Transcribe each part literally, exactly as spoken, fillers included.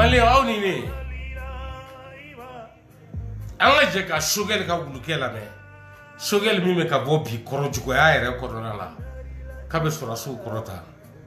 Malé Aunine. Anga ka Shogel ka wuluke la me. Shogel mi me ka bobi korojuko ya ere korona la. Kabe sura su korota.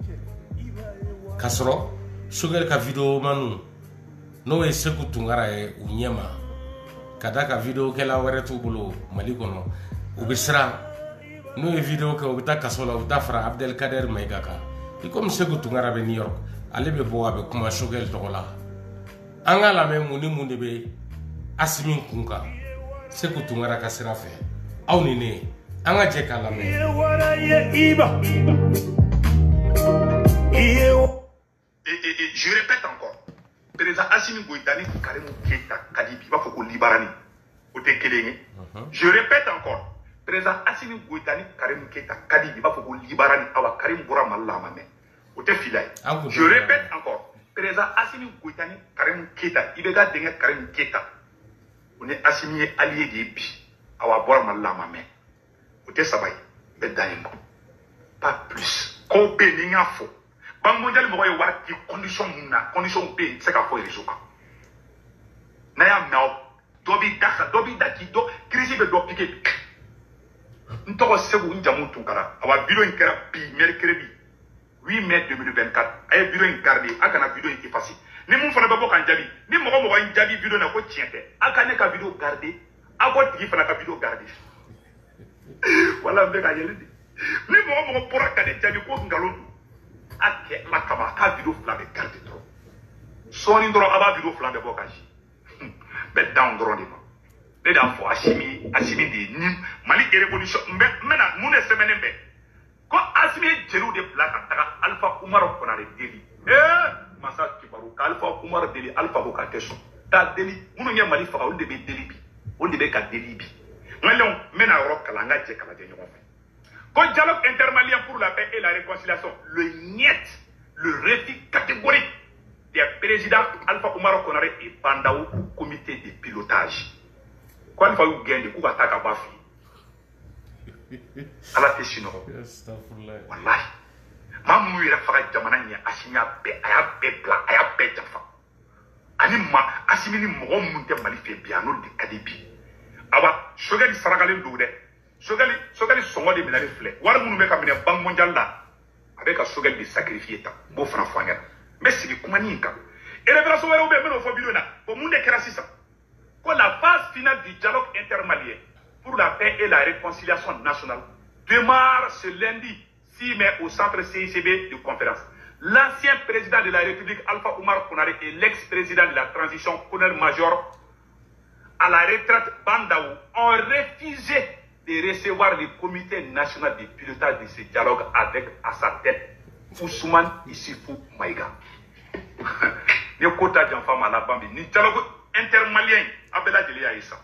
Kasro Shogel ka video manu. No e seku tungara e unyema. Kada ka video ke la were tu bulu Mali kono. Ubisra no e video ke ubita kasola ubita fra Abdel Kader Maigaka. Iko seku tungara be New York. Ale be bo abe kuma Shogel togola. Anga la me muni muni be Asimin kunka seku tungara ka sira fe aw ni ne anga je kala me je répète encore président Assimi Goïta ni Karim Keita Kadibi va faut libarani o te kelengi je répète encore président Assimi Goïta ni Karim Keita Kadibi va faut libarani awa Karim Bora Malama me o te filay je répète encore président Assimi Goïta ni Karim Keita ibega dengue Karim Keita on est Assimi allié de bi awa bora malama me o te sabay be dayengo pas plus ko be ni ngafo bang mondial mo yo war ki condition na condition be se ka fo rejoka na ya na dobi daka dobi daki do crise be do piqué ntoko segu njamu tunkara awa biro nkara bi mercredi huit mai deux mille vingt-quatre ay biro nkardi akana biro effacer ni mun fana babo kan jabi ni mogo mogo en jabi video na ko tiente aka ne ka video garder ako tigi fana ka video garder wala be ka yeli ni mogo mogo pora ka de jabi ko ngalo ake la kaba ka video flambe garder trop soni ndoro aba video flambe bo ka ji be down ndoro ni be da fo Assimi Assimi de ni Mali revolution mbe mena mune semaine mbe ko Assimi jelu de plata taka Alpha Umar Konare deli eh Massa Kibaru, Alpha Umar Deli, Alpha Bokateso. Ta Deli, nous n'y a Mali Fara, on devait Delibi, on devait qu'à Delibi. Nous allons mener à Rock Kalanga Djekalade. Quand dialogue intermalien pour la paix et la réconciliation, le niet, le refus catégorique des présidents Alpha Umar Konare et Bandaou, comité de pilotage. Quand il faut gagner des coups d'attaque à Bafi, à la Tessino. Wallahi. Mamu yɛrɛ faga jamana ɲɛ Assimi y'a bɛɛ a y'a bɛɛ bila a y'a bɛɛ jafa ani ma Assimi ni mɔgɔ mun tɛ Mali fɛ bi a n'olu de ka di bi awa Shogel sarakalen don dɛ Shogel Shogel sɔngɔ de minɛlen filɛ wari minnu bɛ ka minɛ Banque mondiale la a bɛ ka Shogel de sacrifier ta n b'o fana fɔ an ɲɛna n bɛ sigi kuma nin kan révélation wɛrɛw bɛ yen n bɛn'o fɔ video na bon mun de kɛra sisan ko la phase finale du dialogue intermalien pour la paix et la réconciliation nationale démarre ce lundi six mai au centre C I C B de conférence. L'ancien président de la République, Alpha Umar Konare, et l'ex-président de la transition, colonel-major à la retraite Bandaou, ont refusé de recevoir le comité national de pilotage de ce dialogue avec à sa tête Ousmane Issifou Maïga. Ni kota janfa malabambi, ni dialogue intermalien, abela jeli aïssa.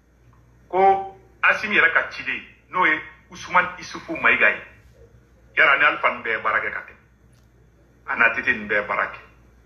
Ko Assimi yɛrɛ ka ciden n'o ye Ousmane Issifou Maïga ye. Yara ni Alpha nbe barake kate ana tete nbe barake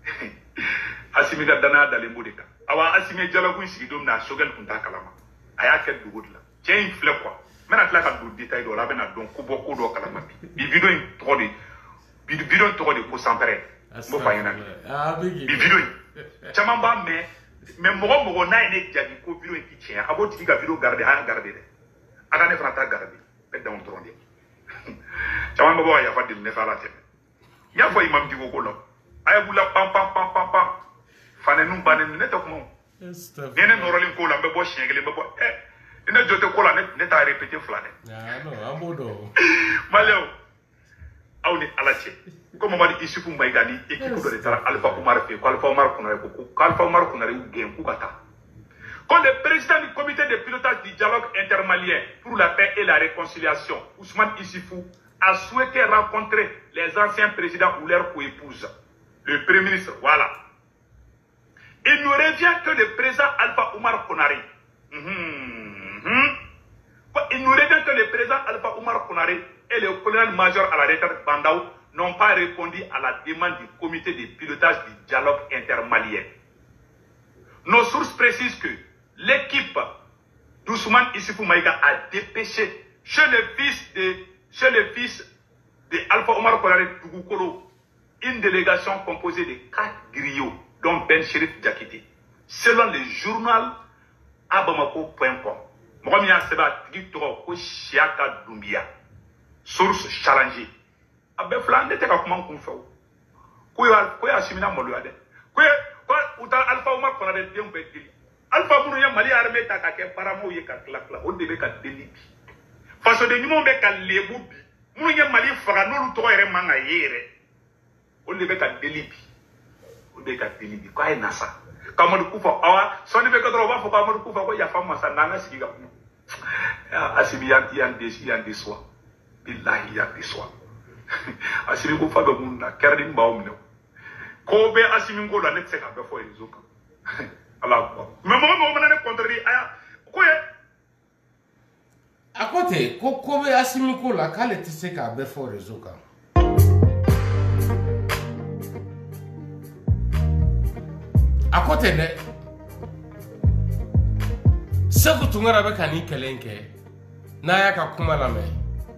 Assimi ka dana dalembo de ka awa Assimi dialogue sigi dom na Shogel kunta kalama aya ke dugo dila cey fle quoi mena tla ka du détail do la bena don ko boko do kalama bi video in to de bi video to de ko sampere mo fayina bi video chama ba me me mogo mogo na ene jadi ko video in ti chen abo ti ka video garder aya garder de aga ne frata garder be down to de Chaman babo ya fadil ne fala teme ya fo imam digo ko lo ay bula pam pam pam pam pam fane num banen ne to ko nene norolin ko la be bo shengele be bo eh ina jote ko la ne ne ta répéter flane ah no amodo maleo awni alache ko Mamadi Issifou Maïga ni équipe de tara Alpha Umar fe ko Alpha Umar Konare ko Alpha Umar Konare gen ku bata. Quand le président du comité de pilotage du dialogue intermalien pour la paix et la réconciliation, Ousmane Issifou, a souhaité rencontrer les anciens présidents ou leurs co-épouses, le premier ministre, voilà. Il nous revient que le président Alpha Umar Konare, mm -hmm, mm -hmm, il nous revient que le président Alpha Umar Konare et le colonel-major à la retraite Bandaou n'ont pas répondu à la demande du comité de pilotage du dialogue intermalien. Nos sources précisent que l'équipe d'Ousmane Issifou Maïga a dépêché chez le fils de chez le fils de Alpha Omar Konare Tougukolo une délégation composée de quatre griots dont Ben Chérif Diakité. Selon le journal abamako point com. Moi, je sais pas qui est Chiaka Doumbia. Source challengée. Abe Flandé, tu as comment qu'on fait? Quoi, quoi, Asimina Moluade? Quoi, quoi, ou t'as Alpha Omar qu'on a des démons bédili. Alpha Mourouya Mali armée t'a qu'à paramo yé qu'à clac là. On devait qu'à délibi. Face de nous, on devait qu'à lébubi. Mourouya Mali fera nous trois et manga yére. On devait qu'à délibi. On devait qu'à délibi. Quoi est nasa? Comme on coupe, ah, son devait qu'à droit, faut pas me couper, quoi, y a femme, ça n'a si gars. Asimi yan yan des yan des soins. Billahi yan des soins. Asimi ko fa be munna kerdi mbawum ne. Ko be asimi ko la net se ka be fo en zoka. Allah ko. Mais mo mo na ne contredire aya ko ye. À côté, ko ko be asimi ko la kale ti se ka be fo rezoka. À côté ne Seko tungara be kani kelenke na ya ka kuma la me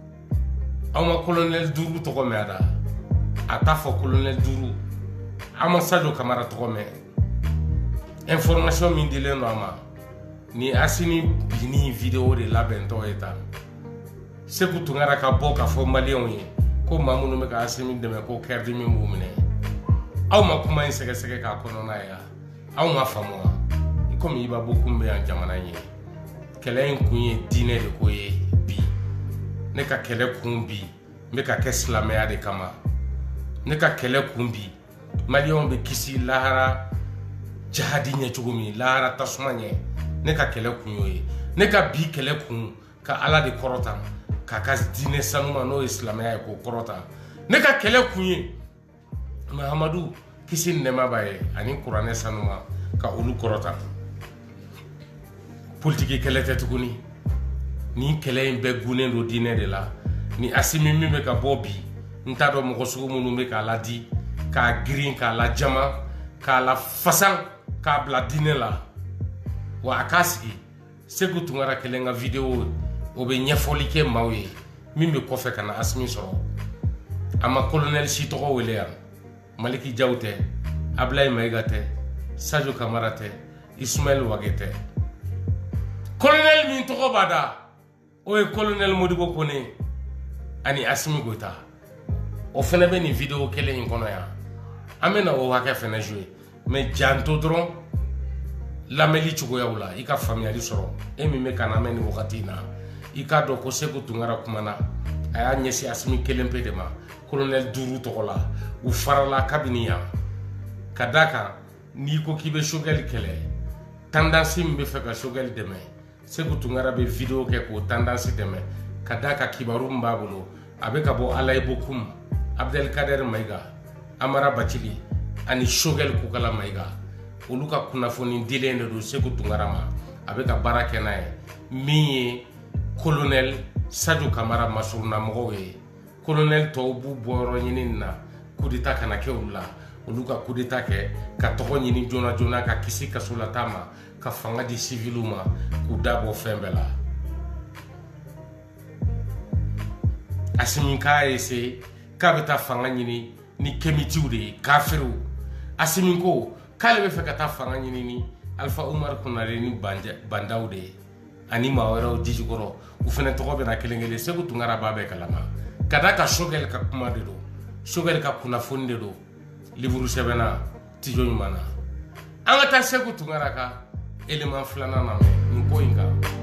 ama colonel Duru to ko me ada ata fo colonel Duru ama Sadio Camara to ko me information min dile no ama ni asini bini video de la bento eta Seko tungara ka boka fo malion yi ko mamunu me ka asini de me ko kerdi mi mumene aw ma kuma sege sege ka kono na ya aw ma famoa comme il va beaucoup me en jamana ye kele en kunye dine de koye bi ne ka kele kumbi me ka keslamea de kama ne ka kele kumbi malion be kisi lahara jahadi nye chugumi lahara tasmanye ne ka kele kunyo ne ka bi kele kun ka ala de korota ka ka dine sanuma no islamea ko korota ne ka kele kunye Mahamadou kisi nema baye ani Qur'ane sanuma ka ulu korota politique kele tetukuni ni kele en be gunen do dine de la ni asimi mi me ka bobi nta do mo sugu munu me ka ladi ka green ka la jama ka la fasan ka bla dine la wa akasi segu tungara kele nga video o be nyefoli ke mawe mi me ko fe kana asimi so ama colonel Sito wele Maliki Jawte Ablaye Maigate Sadio Camara te Ismaël Wagete colonel min to bada o e colonel Modibo Kone ani Asimi Goita o fene be ni video kele in kono ya amena o waka fene jouer mais janto dron la meli chugo ya ula ika familiali soro e mi me kana meni wakati na ika do ko seko tungara kumana aya nyesi Asimi kelempe de ma colonel Duru to la u farala kabiniya kadaka ni ko kibe shogel kele tendance mbe feka shogel deme segu tungara be video ke ko tendance deme kadaka kibaru mbabulo abeka bo alay bokum Abdel Kader Maiga Amara Bachili ani shogel ku kala Maiga uluka kunafoni dilende do segu tungara ma abeka barake nae mi colonel Sadio Camara masurna mowe colonel Tobu Boro nyinina kudita kana ke ula uluka kudita ke ka togo nyini jona jona ka kisi ka sulatama ka fanga di civiluma kudabo fembela asiminka ese ka beta fanga nyini ni kemitiude kafiru asiminko kale be feka ta fanga nyini ni Alpha Umar kunare ni banja bandaude ani mawero dijigoro ufene togo be na kelengele segu tungara babe kalama kadaka shogel ka kuma de do shogel ka kuna fonde do livru sebena tijo nyumana anga ta segu tungara ka element flana na me nko inga